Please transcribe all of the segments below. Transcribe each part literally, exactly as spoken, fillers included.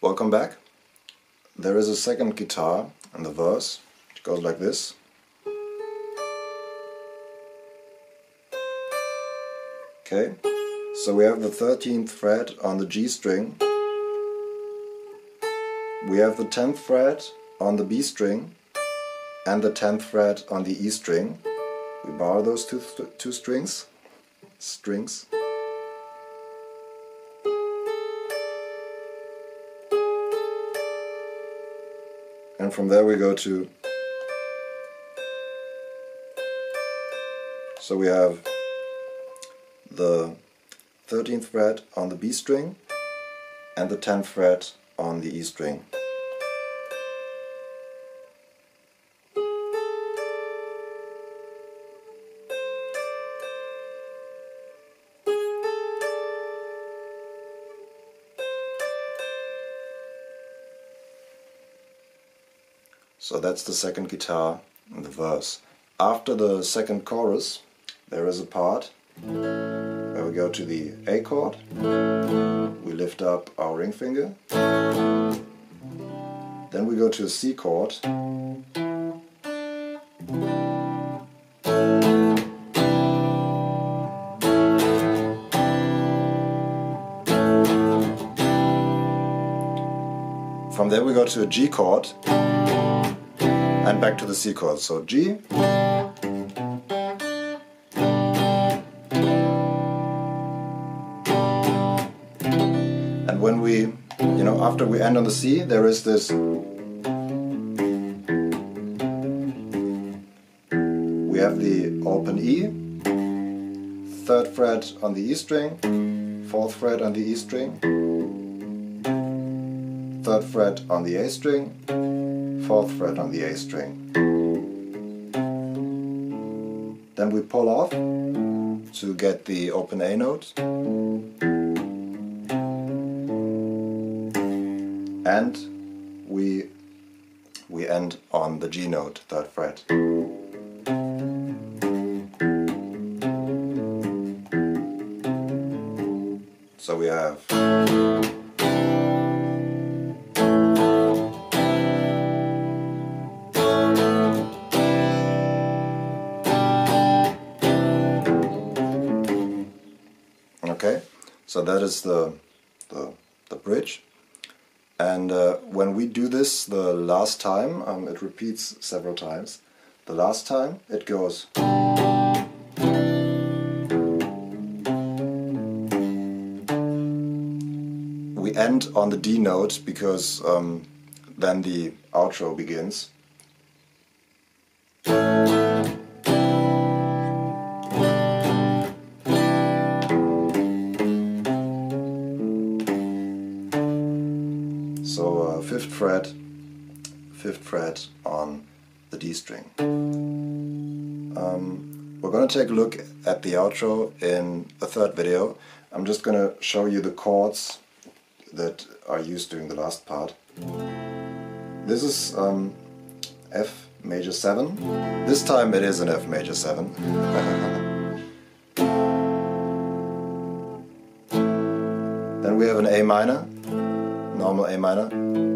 Welcome back. There is a second guitar in the verse. It goes like this. Okay, so we have the thirteenth fret on the G string. We have the tenth fret on the B string and the tenth fret on the E string. We borrow those two, two strings. Strings. And from there we go to, so we have the thirteenth fret on the B string and the tenth fret on the E string. So that's the second guitar in the verse. After the second chorus there is a part where we go to the A chord, we lift up our ring finger, then we go to a C chord, from there we go to a G chord, and back to the C chord. So G, and when we, you know, after we end on the C, there is this, we have the open E, third fret on the E string, fourth fret on the E string, third fret on the A string, fourth fret on the A string. Then we pull off to get the open A note, and we we end on the G note, third fret. So we have okay, so that is the, the, the bridge, and uh, when we do this the last time, um, it repeats several times. The last time it goes, we end on the D note because um, then the outro begins. So uh, fifth fret, fifth fret on the D string. Um, we're going to take a look at the outro in a third video. I'm just going to show you the chords that are used during the last part. This is um, F major seven. This time it is an F major seven. Then we have an A minor. Normal A minor,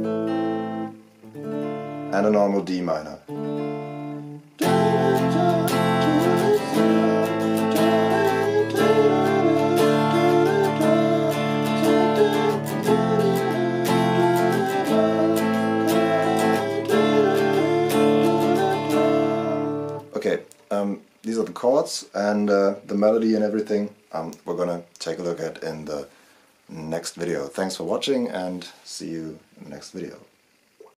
and a normal D minor. Okay, um, these are the chords, and uh, the melody and everything um, we're gonna take a look at in the next video. Thanks for watching, and see you in the next video.